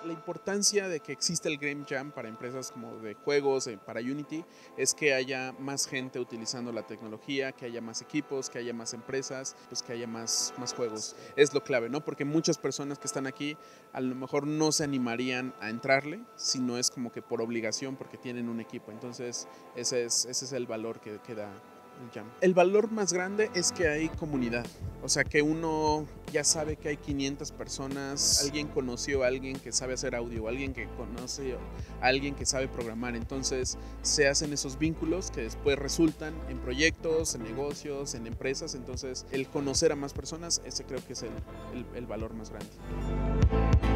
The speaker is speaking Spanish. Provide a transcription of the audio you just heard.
La importancia de que existe el Game Jam para empresas como de juegos, para Unity, es que haya más gente utilizando la tecnología, que haya más equipos, que haya más empresas, pues que haya más juegos. Es lo clave, ¿no? Porque muchas personas que están aquí a lo mejor no se animarían a entrarle, sino es como que por obligación, porque tienen un equipo. Entonces, ese es el valor que da el Jam. El valor más grande es que hay comunidad, o sea que uno ya sabe que hay 500 personas, alguien conoció a alguien que sabe hacer audio, alguien que conoce a alguien que sabe programar, entonces se hacen esos vínculos que después resultan en proyectos, en negocios, en empresas, entonces el conocer a más personas, ese creo que es el valor más grande.